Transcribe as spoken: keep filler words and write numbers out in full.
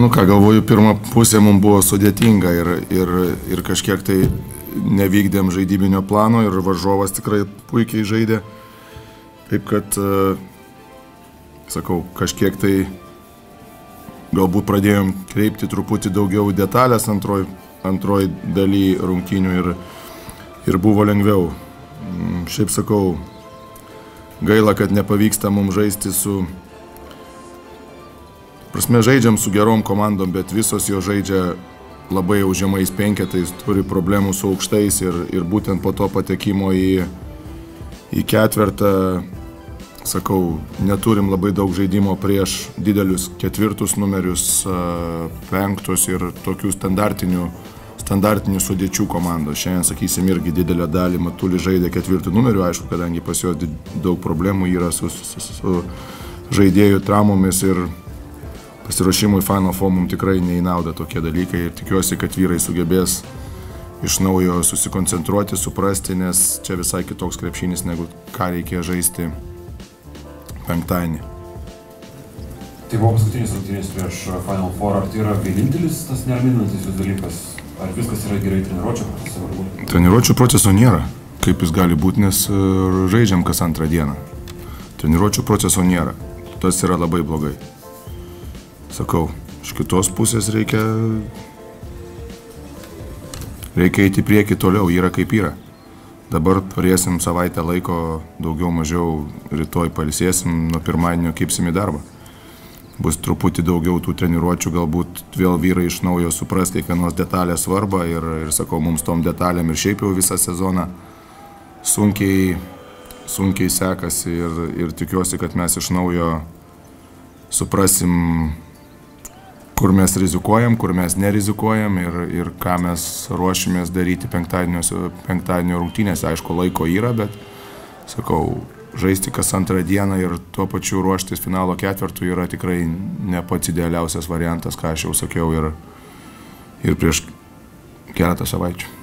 Nu ką, galvoju, pirma pusė mums buvo sudėtinga ir, ir, ir kažkiek tai nevykdėm žaidybinio plano ir varžovas tikrai puikiai žaidė. Taip kad, sakau, kažkiek tai galbūt pradėjom kreipti truputį daugiau detalės antroj, antroj daly rungtynių ir, ir buvo lengviau. Šiaip sakau, gaila, kad nepavyksta mums žaisti su... Prasme, žaidžiam su gerom komandom, bet visos jo žaidžia labai jau žemais penketais, turi problemų su aukštais ir, ir būtent po to patekimo į, į ketvertą, sakau, neturim labai daug žaidimo prieš didelius ketvirtus numerius, penktus ir tokių standartinių, standartinių sudėčių komandos. Šiandien, sakysim, irgi didelę dalį Matulis žaidė ketvirtų numerių, aišku, kadangi pas juos daug problemų yra su, su, su žaidėjų traumomis ir pasiruošimui Final Four mums tikrai neįnauda tokie dalykai ir tikiuosi, kad vyrai sugebės iš naujo susikoncentruoti, suprasti, nes čia visai kitoks krepšinis, negu ką reikėjo žaisti penktadienį. Tai buvo paskutinis rungtynės prieš Final Four, ar tai yra vienintelis tas neraminantis jūs dalykas, ar viskas yra gerai treniruočio proceso? Treniruočio proceso nėra, kaip jis gali būti, nes žaidžiam kas antrą dieną. Treniruočio proceso nėra, tas yra labai blogai. Sakau, iš kitos pusės reikia, reikia eiti į priekį toliau, yra kaip yra. Dabar turėsim savaitę laiko, daugiau mažiau rytoj pailsėsim, nuo pirmadienio kipsim į darbą. Bus truputį daugiau tų treniruočių, galbūt vėl vyrai iš naujo supras kiekvienos detalės svarbą ir, ir sakau, mums tom detalėm ir šiaip jau visą sezoną sunkiai, sunkiai sekasi ir, ir tikiuosi, kad mes iš naujo suprasim, kur mes rizikuojam, kur mes nerizikuojam ir, ir ką mes ruošimės daryti penktadienio rungtynėse. Aišku, laiko yra, bet, sakau, žaisti kas antrą dieną ir tuo pačiu ruoštis finalo ketvertų yra tikrai ne pats idealiausias variantas, ką aš jau sakiau ir, ir prieš keletą savaičių.